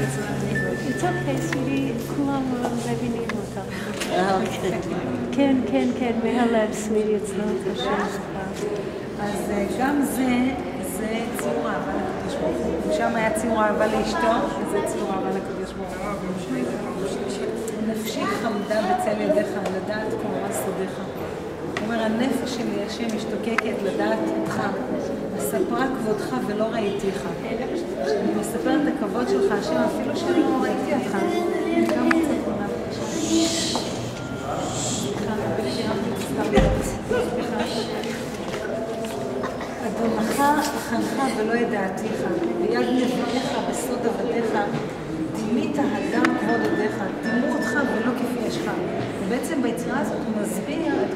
It's okay, sweetie, כולם מבינים אותך. כן, כן, כן, מהלב, סוויטי, אצלנו את השם שלך. אז גם זה ציור אהבה לקדוש ברוך הוא. שם היה ציור אהבה לאשתו, וזה ציור אהבה לקדוש ברוך הוא. נפשי חמדה בצל ידיך, לדעת קורא סודיך. הוא אומר, הנפש שלי, השם, משתוקקת לדעת אותך. מספרה כבודך ולא ראיתיך. אני מספר את הכבוד שלך, השם, אפילו שאני לא ראיתי אותך. אני גם רוצה תמונה. אדונך חנך ולא ידעתיך, ויד נביאיך בסוד עבדיך, דימית הדם כבוד עדיך, דימו אותך ולא כפי ישך. ובעצם ביצירה הזאת הוא מסביר את